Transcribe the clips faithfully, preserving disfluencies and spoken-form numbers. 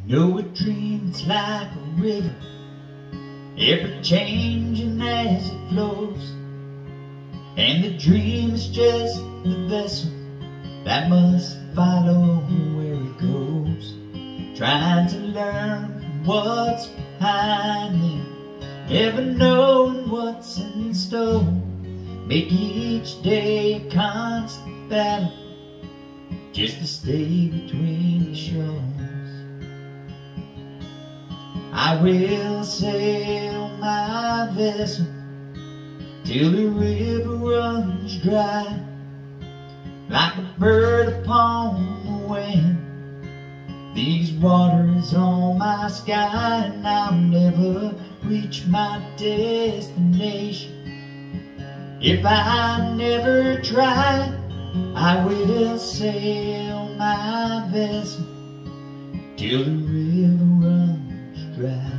know a dream's like a river, ever changing as it flows. And the dream is just the vessel that must follow where it goes, trying to learn from what's behind him, never knowing what's in store. Make each day a constant battle just to stay between the shores. I will sail my vessel till the river runs dry, like a bird upon the wind. These waters on my sky, and I'll never reach my destination if I never try. I will sail my vessel till the river runs dry.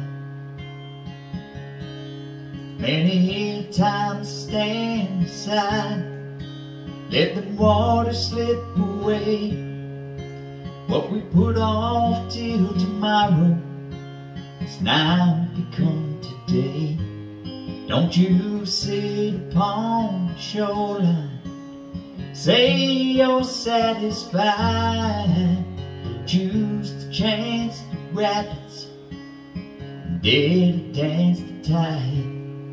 Many times stand aside, let the water slip away. What we put off till tomorrow has now become today. Don't you sit upon the shoreline, say you're satisfied. Choose to chance the rapids, dare to dance the tide.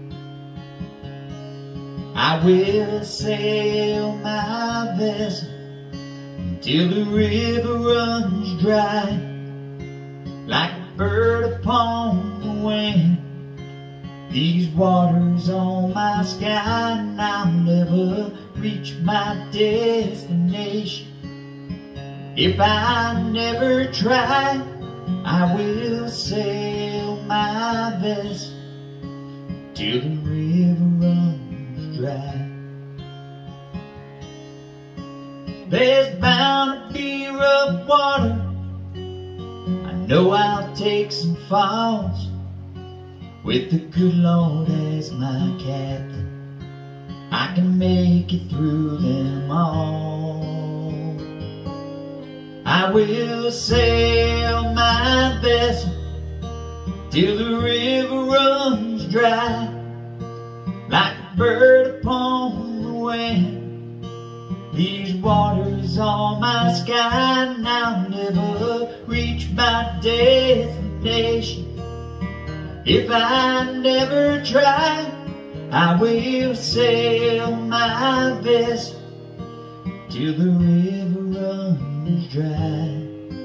I will sail my vessel until the river runs dry, like a bird upon the wind. These waters on my sky, and I'll never reach my destination if I never try. I will sail my vessel till the river runs dry. There's bound to be rough water, I know I'll take some falls, with the good Lord as my captain, I can make it through them all. I will sail my vessel till the river runs dry, like a bird upon the wind. These waters on my sky, and I'll never reach my destination if I never try. I will sail my vessel till the river runs dry,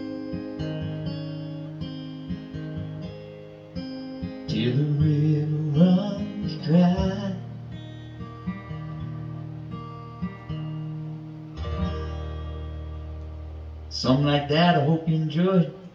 till the river runs dry. Something like that. I hope you enjoyed.